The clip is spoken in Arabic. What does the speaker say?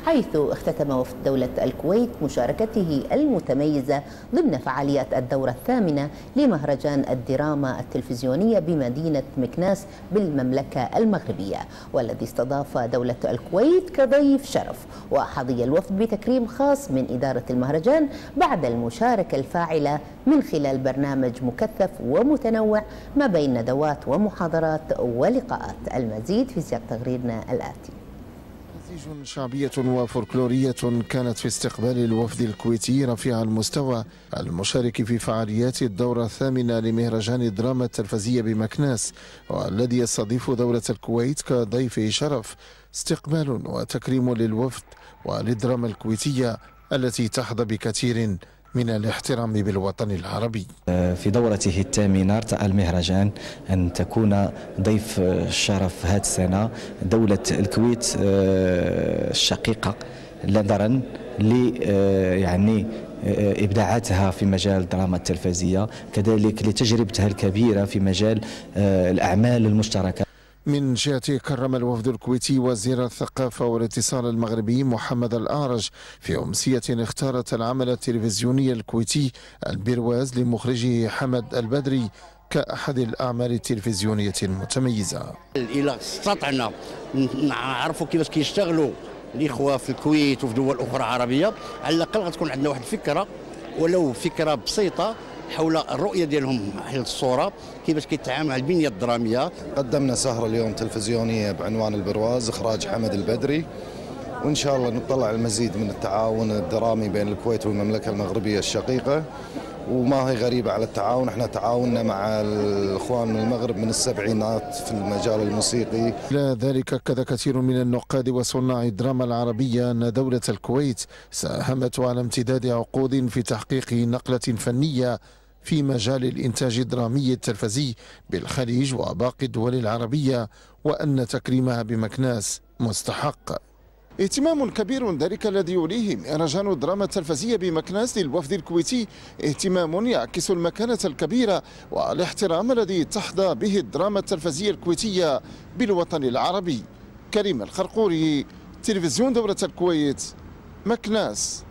حيث اختتم وفد دولة الكويت مشاركته المتميزة ضمن فعاليات الدورة الثامنة لمهرجان الدراما التلفزيونية بمدينة مكناس بالمملكة المغربية، والذي استضاف دولة الكويت كضيف شرف. وحظي الوفد بتكريم خاص من إدارة المهرجان بعد المشاركة الفاعلة من خلال برنامج مكثف ومتنوع ما بين ندوات ومحاضرات ولقاءات. المزيد في سياق تقريرنا الآتي. نتيجة شعبية وفولكلورية كانت في استقبال الوفد الكويتي رفيع المستوى المشارك في فعاليات الدورة الثامنة لمهرجان الدراما التلفزية بمكناس، والذي يستضيف دولة الكويت كضيف شرف. استقبال وتكريم للوفد وللدراما الكويتية التي تحظى بكثير من الاحترام بالوطن العربي. في دورته الثامنة ارتأى المهرجان أن تكون ضيف الشرف هذه السنة دولة الكويت الشقيقة، نظرا ل إبداعاتها في مجال الدراما التلفزية، كذلك لتجربتها الكبيرة في مجال الأعمال المشتركة. من جهته كرم الوفد الكويتي وزير الثقافة والاتصال المغربي محمد الأعرج في أمسية اختارت العمل التلفزيوني الكويتي البرواز لمخرجه حمد البدري كأحد الأعمال التلفزيونية المتميزة. إذا استطعنا نعرفوا كيفاش كيشتغلوا الإخوة في الكويت وفي دول أخرى عربية، على الأقل غتكون عندنا واحد الفكرة، ولو فكرة بسيطة، حول الرؤية ديالهم حول الصورة، كيفاش كيتعامل مع البنية الدرامية. قدمنا سهرة اليوم تلفزيونية بعنوان البرواز إخراج حمد البدري، وإن شاء الله نطلع المزيد من التعاون الدرامي بين الكويت والمملكة المغربية الشقيقة، وما هي غريبة على التعاون. احنا تعاوننا مع الإخوان من المغرب من السبعينات في المجال الموسيقي. لا ذلك كذا كثير من النقاد وصناع الدراما العربية أن دولة الكويت ساهمت على امتداد عقود في تحقيق نقلة فنية في مجال الإنتاج الدرامي التلفزي بالخليج وباقي الدول العربية، وأن تكريمها بمكناس مستحق. اهتمام كبير ذلك الذي يوليه مهرجان الدراما التلفزية بمكناس للوفد الكويتي، اهتمام يعكس المكانة الكبيرة والاحترام الذي تحظى به الدراما التلفزية الكويتية بالوطن العربي. كريم الخرقوري، تلفزيون دولة الكويت، مكناس.